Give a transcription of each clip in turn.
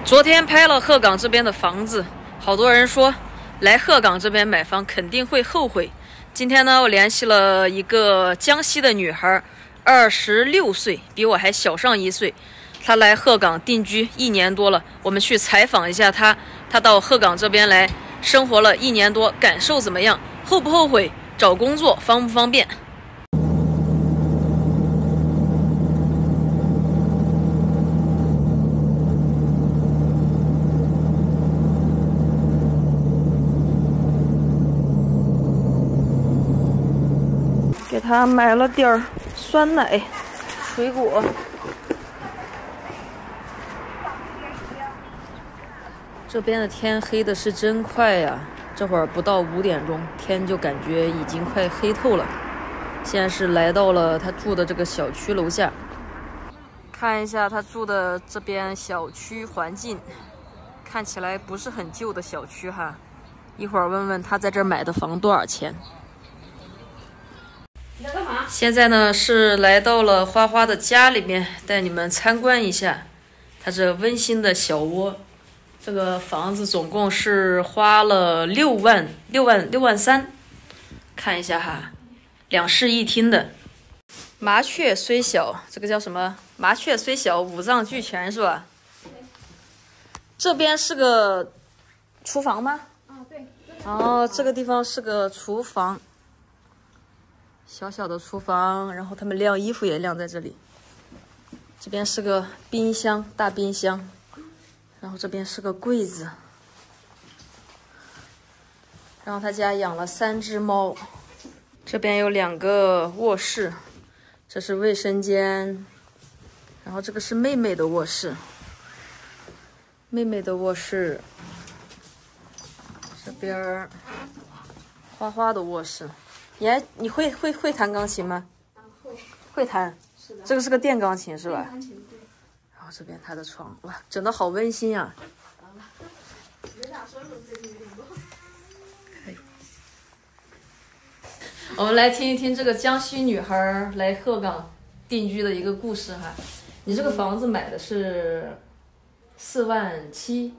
昨天拍了鹤岗这边的房子，好多人说来鹤岗这边买房肯定会后悔。今天呢，我联系了一个江西的女孩，26岁，比我还小上1岁。她来鹤岗定居1年多了，我们去采访一下她。她到鹤岗这边来生活了1年多，感受怎么样？后不后悔？找工作方不方便？给他买了点儿酸奶、水果。这边的天黑的是真快呀，这会儿不到5点钟，天就感觉已经快黑透了。现在是来到了他住的这个小区楼下，看一下他住的这边小区环境，看起来不是很旧的小区哈。一会儿问问他在这儿买的房多少钱。现在呢是来到了花花的家里面，带你们参观一下他这温馨的小窝。这个房子总共是花了6万3，看一下哈，2室1厅的。麻雀虽小，这个叫什么？麻雀虽小，五脏俱全是吧？这边是个厨房吗？ 啊，对。 哦，这个地方是个厨房。小小的厨房，然后他们晾衣服也晾在这里。这边是个冰箱，大冰箱，然后这边是个柜子。然后他家养了3只猫。这边有2个卧室，这是卫生间，然后这个是妹妹的卧室。妹妹的卧室，这边花花的卧室。你会弹钢琴吗？会弹。是的。这个是个电钢琴是吧？电钢琴，对。然后这边他的床，哇，整得好温馨啊。有点收入最近有点多。可以。我们来听一听这个江西女孩来鹤岗定居的一个故事哈。你这个房子买的是4万7？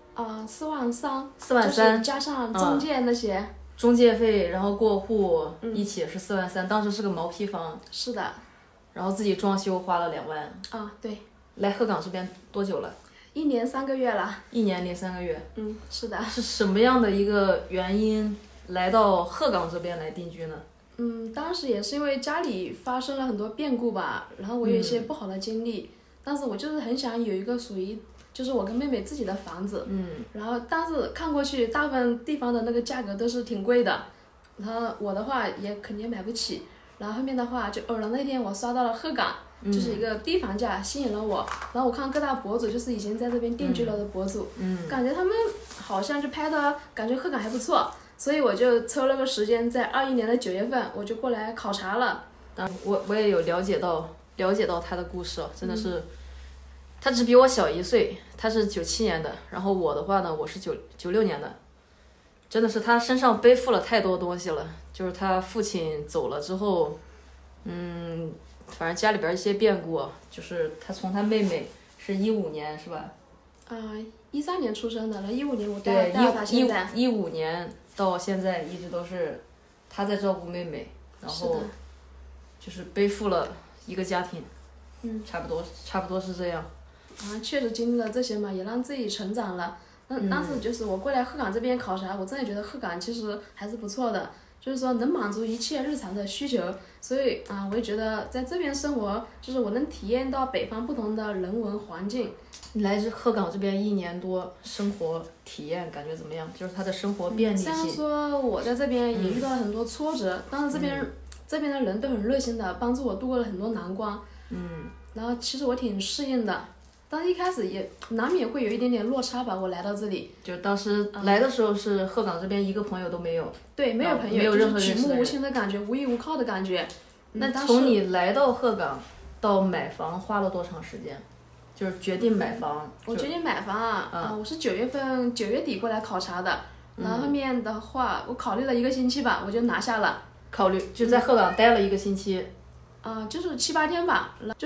4万3。 4万3， 就是加上中介那些。 中介费，然后过户一起是4万3，当时是个毛坯房。 是的。 然后自己装修花了2万。 啊，对。 来鹤岗这边多久了 ？1年3个月了。1 年零3个月。 是的。 是什么样的一个原因来到鹤岗这边来定居呢？ 当时也是因为家里发生了很多变故吧，然后我有一些不好的经历，但是我就是很想有一个属于就是我跟妹妹自己的房子，然后但是看过去大部分地方的那个价格都是挺贵的，然后我的话也肯定买不起，然后后面的话就偶然那天我刷到了鹤岗，就是一个低房价吸引了我，然后我看各大博主就是已经在这边定居了的博主，感觉他们好像就拍的感觉鹤岗还不错，所以我就抽了个时间，在21年的9月份我就过来考察了。 我也有了解到他的故事，真的是。他只比我小1岁，他是97年的，然后我的话呢，我是96年的，真的是他身上背负了太多东西了。就是他父亲走了之后，反正家里边一些变故，就是他从他妹妹是15年是吧 ？13年出生的，然后15年我带到他现在。 15年到现在一直都是他在照顾妹妹，然后就是背负了一个家庭，差不多是这样。 确实经历了这些嘛，也让自己成长了。但是就是我过来鹤岗这边考察，我真的觉得鹤岗其实还是不错的，就是说能满足一切日常的需求。所以我也觉得在这边生活，就是我能体验到北方不同的人文环境。 你来自鹤岗这边1年多，生活体验感觉怎么样？就是他的生活便利性。 虽然说我在这边也遇到了很多挫折，但是这边的人都很热心的，帮助我度过了很多难关。然后其实我挺适应的。但是一开始也难免会有一点点落差吧，我来到这里， 就当时来的时候是鹤岗这边一个朋友都没有， 对，没有朋友， 没有任何就是举目无亲的感觉，无依无靠的感觉。 那从你来到鹤岗到买房花了多长时间？就是决定买房。 我决定买房我是9月底过来考察的，然后后面的话我考虑了1个星期吧，我就拿下了。 就在鹤岗待了1个星期。 就是7、8天吧，就是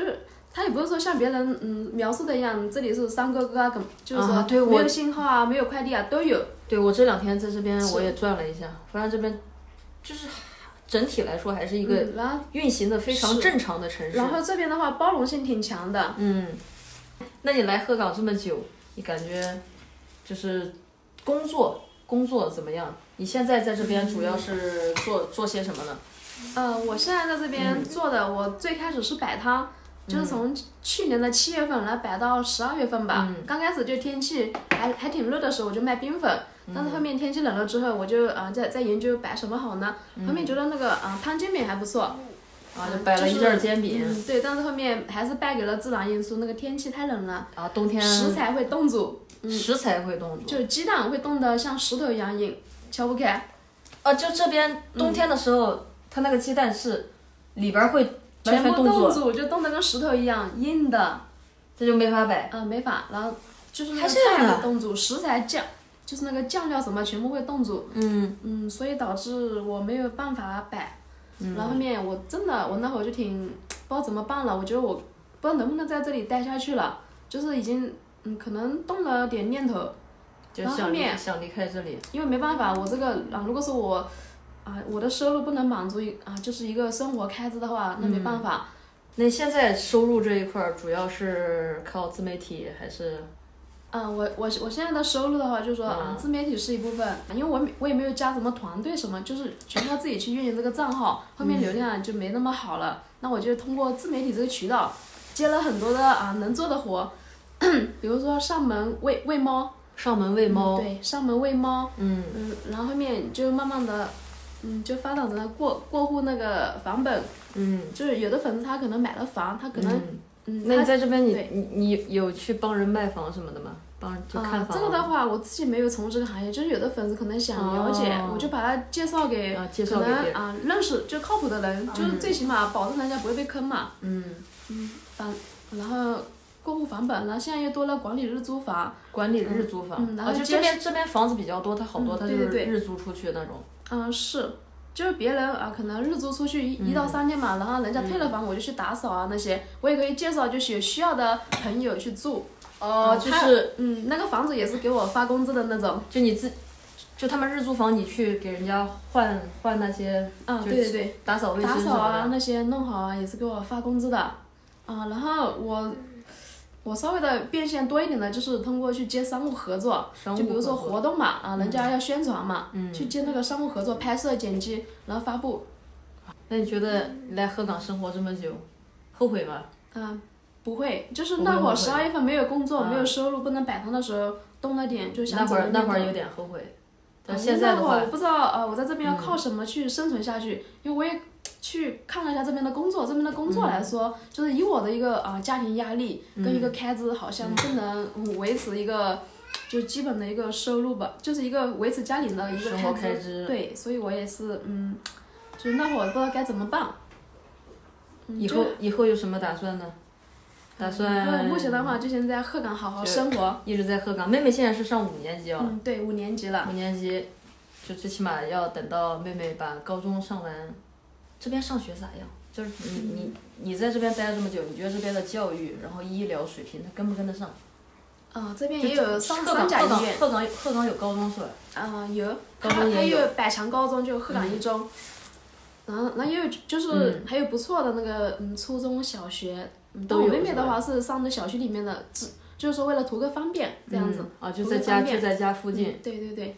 它也不是说像别人描述的一样，这里是山沟沟啊，就是说对没有信号啊，没有快递啊，都有。 对，我这2天在这边我也转了一下，发现这边就是整体来说还是一个运行的非常正常的城市。 然后这边的话包容性挺强的。 那你来鹤岗这么久，你感觉就是工作怎么样？你现在在这边主要是做些什么呢？ 我现在在这边做的，我最开始是摆摊，就是从去年的7月份来摆到12月份吧。刚开始就天气还挺热的时候，我就卖冰粉。但是后面天气冷了之后，我就在研究摆什么好呢。后面觉得那个摊煎饼还不错。 就摆了一阵煎饼。 对，但是后面还是败给了自然因素，那个天气太冷了。 冬天。 食材会冻住。 食材会冻住。 就鸡蛋会冻得像石头一样硬，敲不开。 就这边冬天的时候，它那个鸡蛋是里边会完全冻住，就冻得跟石头一样硬的。 这就没法摆。 没法，然后就是那个菜会冻住，食材就是那个酱料什么全部会冻住。所以导致我没有办法摆。然后后面我那会儿就不知道怎么办了，我觉得我不知道能不能在这里待下去了，就是已经可能动了点念头。 就想离开这里。 因为没办法，我这个如果说我的收入不能满足就是一个生活开支的话，那没办法。 那现在收入这一块主要是靠自媒体还是？ 我现在的收入的话，就是说自媒体是一部分，因为我也没有加什么团队什么，就是全靠自己去运营这个账号，后面流量就没那么好了。那我就通过自媒体这个渠道，接了很多的能做的活，比如说上门喂猫。 上门喂猫。 对，上门喂猫。然后后面就慢慢的，就发展成过户那个房本。就是有的粉丝他可能买了房，他可能。 那你在这边你有去帮人卖房什么的吗？就看房。 这个的话，我自己没有从事这个行业，就是有的粉丝可能想了解，我就把他介绍给可能认识就靠谱的人，就是最起码保证人家不会被坑嘛。然后过户房本，然后现在又多了管理日租房。 管理日租房。然后就这边房子比较多，它好多它就是日租出去那种。 是。就是别人可能日租出去1到3天嘛，然后人家退了房，我就去打扫那些，我也可以介绍就是有需要的朋友去住。 就是那个房子也是给我发工资的那种。 就他们日租房，你去给人家换那些。 对。 打扫卫生打扫那些弄好也是给我发工资的。然后我稍微的变现多一点的，就是通过去接商务合作，就比如说活动嘛，人家要宣传嘛，去接那个商务合作，拍摄、剪辑，然后发布。 那你觉得来鹤岗生活这么久，后悔吗？ 不会，就是那会儿12月份没有工作、没有收入、不能摆摊的时候，动了点就想走的念头。 那会儿有点后悔。但现在的话， 我不知道我在这边要靠什么去生存下去，因为我也去看了一下这边的工作，这边的工作来说，就是以我的一个家庭压力跟一个开支，好像不能维持一个就基本的一个收入吧，就是一个维持家庭的一个开支。对，所以我也是就是那会儿不知道该怎么办。 以后有什么打算呢？打算。 目前的话，就先在鹤岗好好生活。 一直在鹤岗。妹妹现在是上5年级了。 对，5年级了。 5年级，就最起码要等到妹妹把高中上完。这边上学咋样？就是你在这边待这么久，你觉得这边的教育，然后医疗水平，它跟不跟得上？ 这边也有3甲医院。 鹤岗有高中是吧？ 有。 高中也有。 还有百强高中，就鹤岗一中。然后也有就是还有不错的那个初中小学。但我妹妹的话是上的小区里面的，就是说为了图个方便这样子。 就在家附近。 对。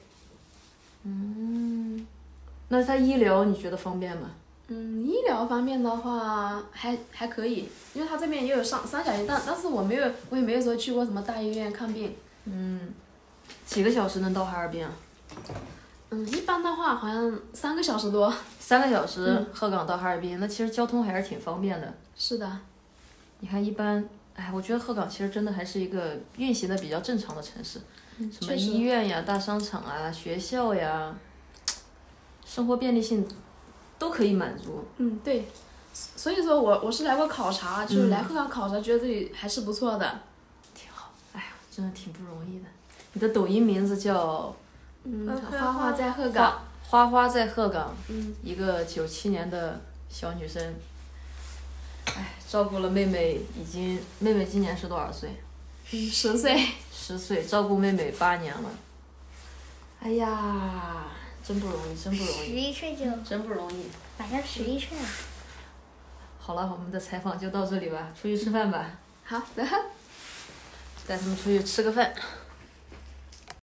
那它医疗你觉得方便吗？ 医疗方面的话还可以，因为他这边也有3甲医院，但是我也没有说去过什么大医院看病。 几个小时能到哈尔滨啊？ 一般的话好像3个小时多。 3个小时，鹤岗到哈尔滨，那其实交通还是挺方便的。 是的。 你看一般，我觉得鹤岗其实真的还是一个运行的比较正常的城市，什么医院呀、大商场啊、学校呀，生活便利性都可以满足。 对，所以说我是来过考察，就是来鹤岗考察，觉得这里还是不错的。 挺好，真的挺不容易的。你的抖音名字叫？ 花花在鹤岗。 花花在鹤岗。一个97年的小女生。 照顾了妹妹，妹妹今年是多少岁 ？10岁。 10岁，照顾妹妹8年了。哎呀，真不容易，真不容易。 11岁就。 真不容易。 马上11岁了。 好了，我们的采访就到这里吧，出去吃饭吧。 好的。 带他们出去吃个饭。